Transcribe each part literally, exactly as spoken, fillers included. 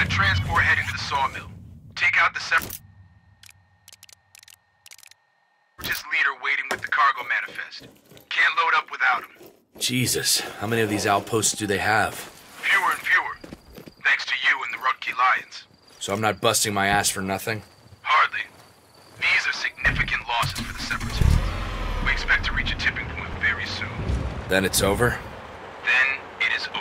got transport heading to the sawmill. Take out the separatist leader waiting with the cargo manifest. Can't load up without him. Jesus, how many of these outposts do they have? Fewer and fewer. Thanks to you and the Rudkey Lions. So I'm not busting my ass for nothing? Hardly. These are significant losses for the Separatists. We expect to reach a tipping point very soon. Then it's over? Then it is over.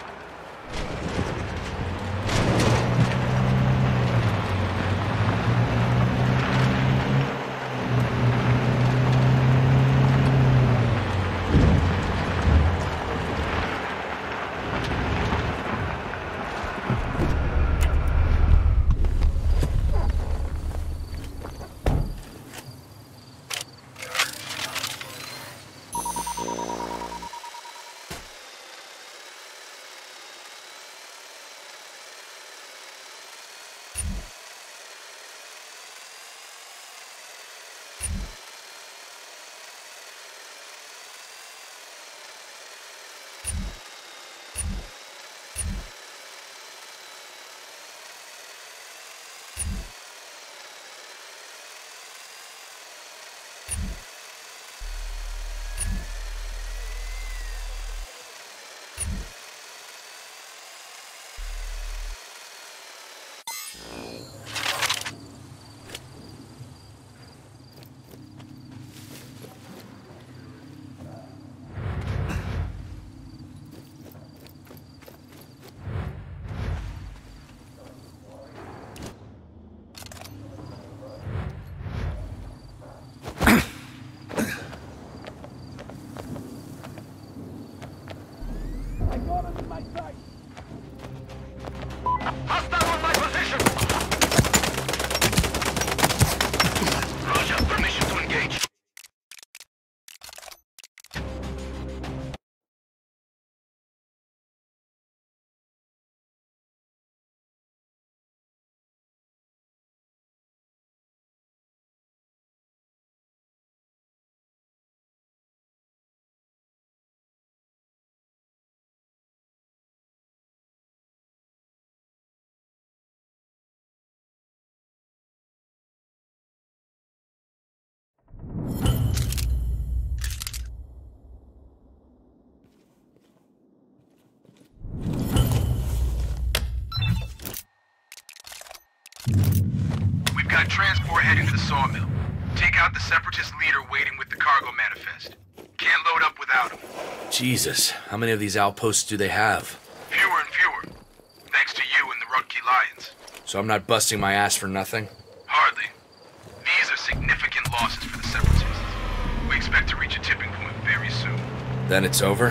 We've got transport heading to the sawmill. Take out the Separatist leader waiting with the cargo manifest. Can't load up without him. Jesus, how many of these outposts do they have? Fewer and fewer. Thanks to you and the Rudkey Lions. So I'm not busting my ass for nothing? Hardly. These are significant losses for the Separatists. We expect to reach a tipping point very soon. Then it's over?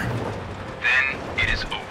Then it is over.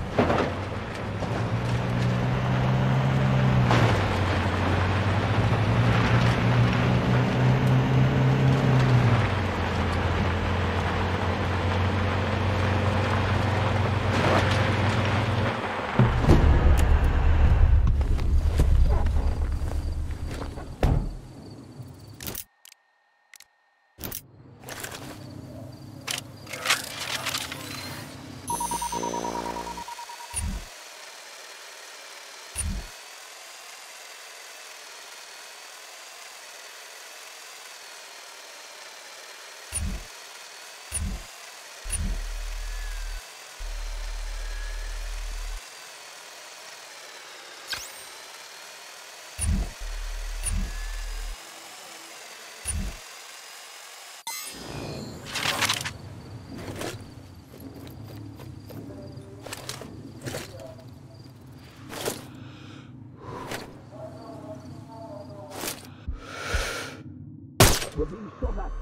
We're being shot at.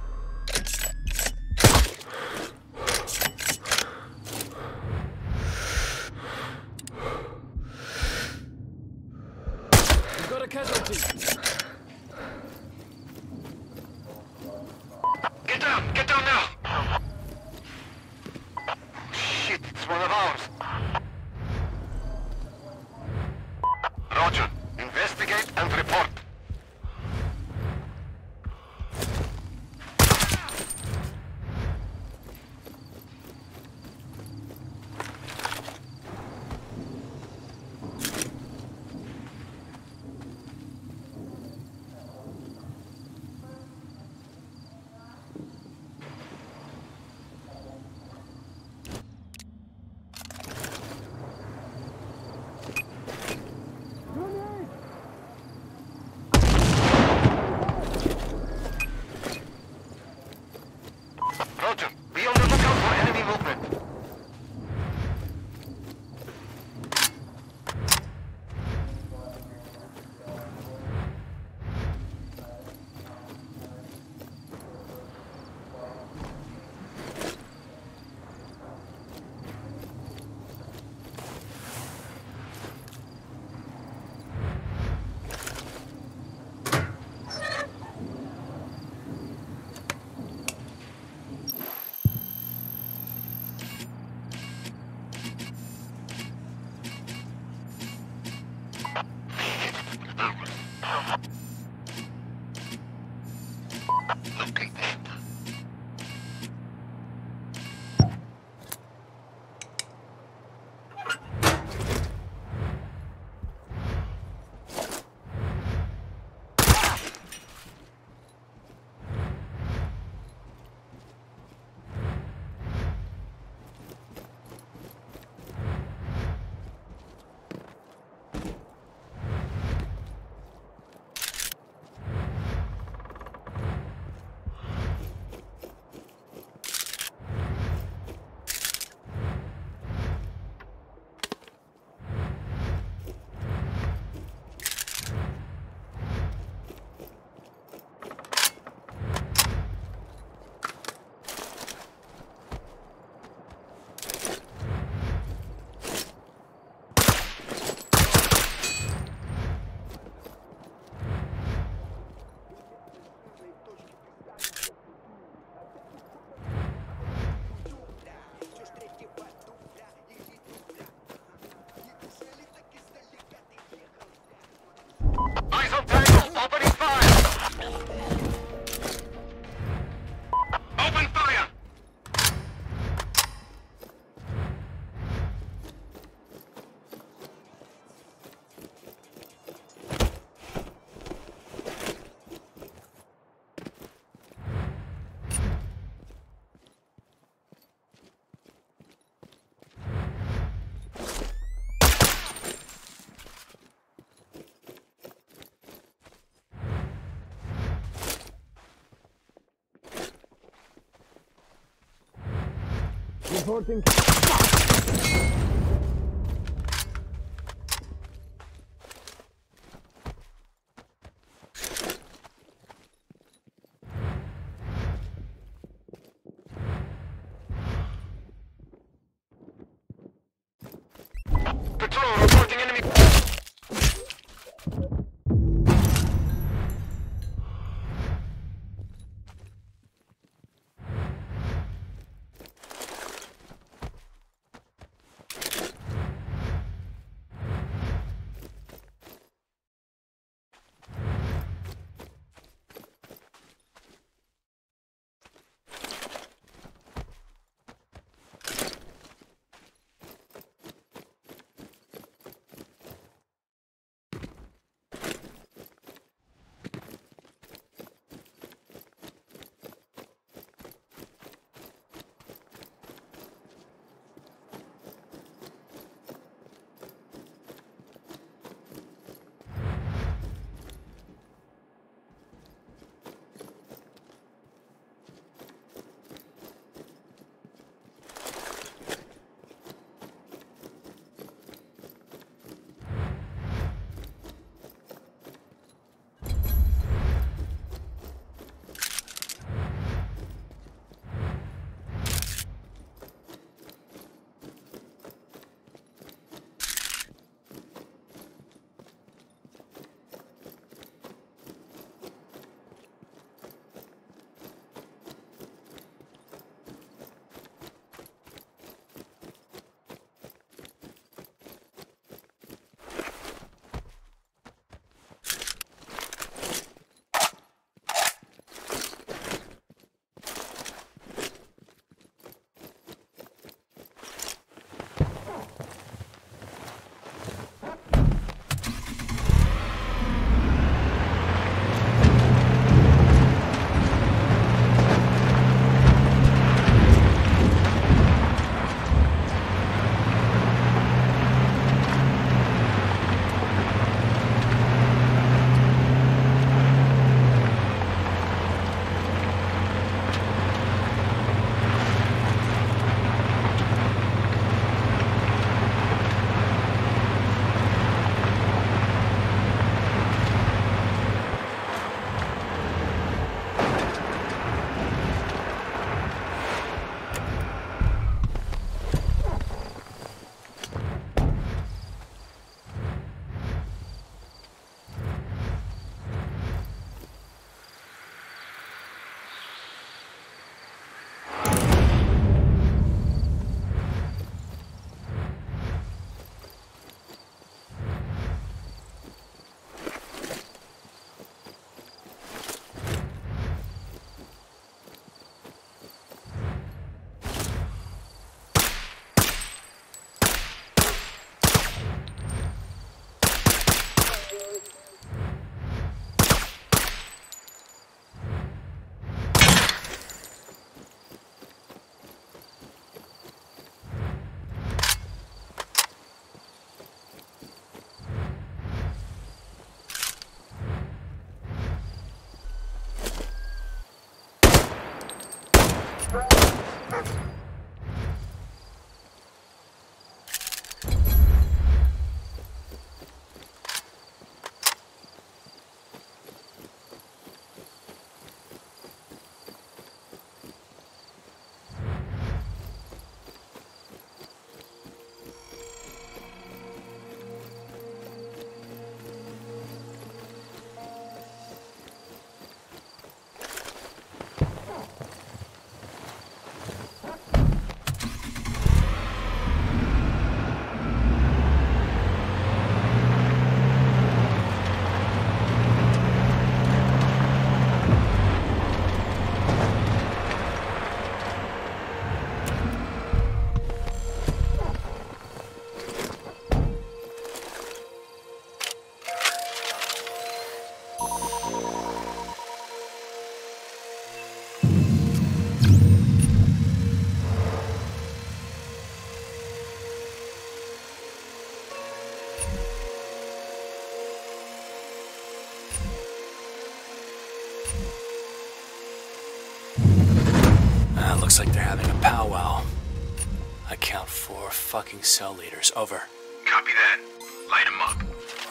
We've got a casualty. Get down! Get down now! Shit, it's one of ours. Roger. Investigate and report. Reporting. Patrol, reporting enemy. Ah, looks like they're having a powwow. four fucking cell leaders. Over. Copy that. Light 'em up.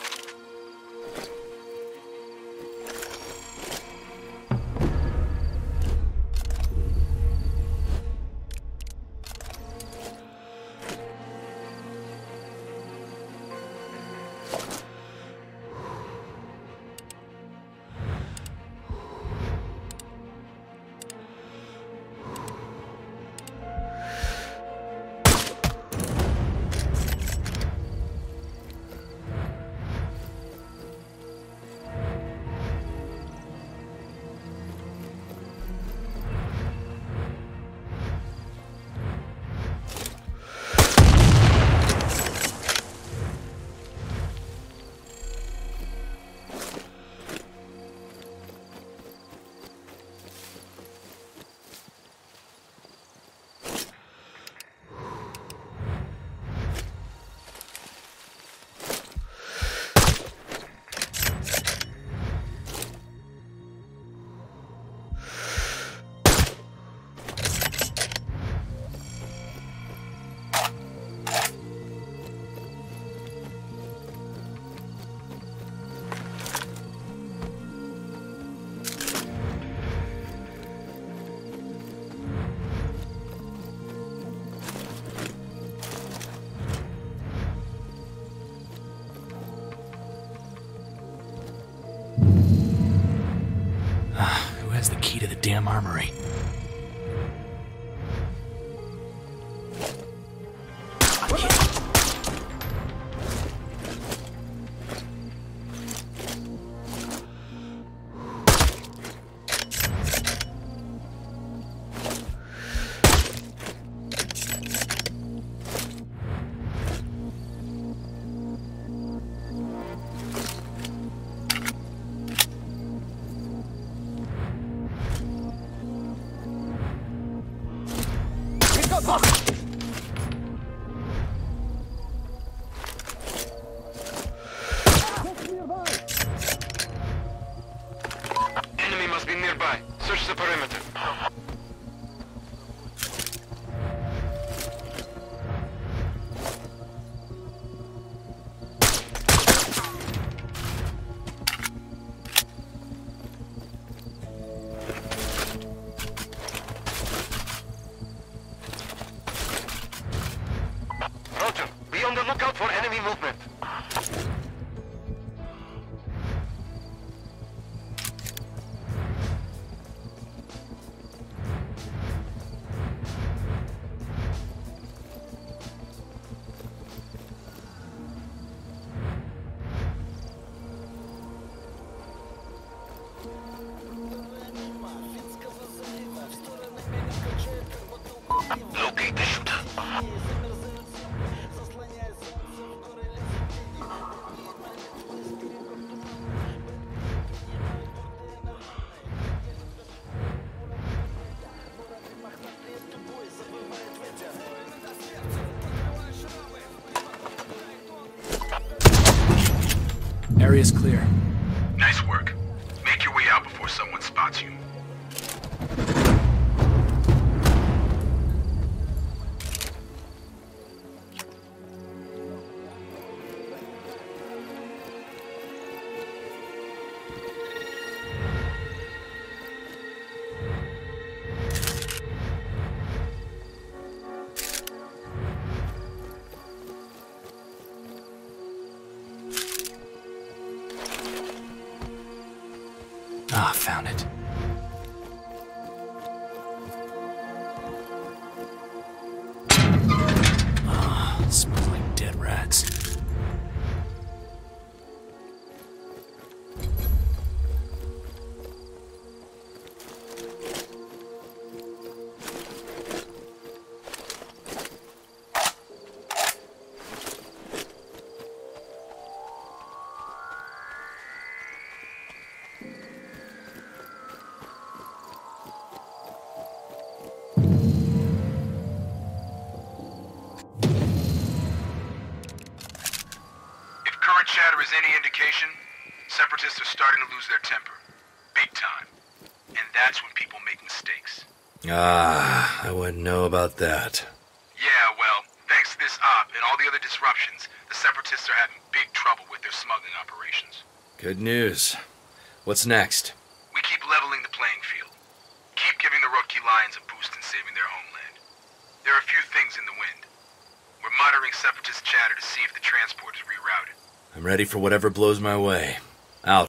Who has the key to the damn armory? Enemy must be nearby. Search the perimeter. Roger. Be on the lookout for enemy movement. Locate the shooter. Area's clear. Nice work. Make your way out before someone spots you. Ah, found it. Ah, smells like dead rats. Chatter is any indication, Separatists are starting to lose their temper. Big time. And that's when people make mistakes. Ah, I wouldn't know about that. Yeah, well, this op and all the other disruptions, the Separatists are having big trouble with their smuggling operations. Good news. What's next? We keep leveling the playing field. Keep giving the Rotki Lions a boost in saving their homeland. There are a few things in the wind. We're monitoring Separatist chatter to see if the transport is rerouted. I'm ready for whatever blows my way. Out.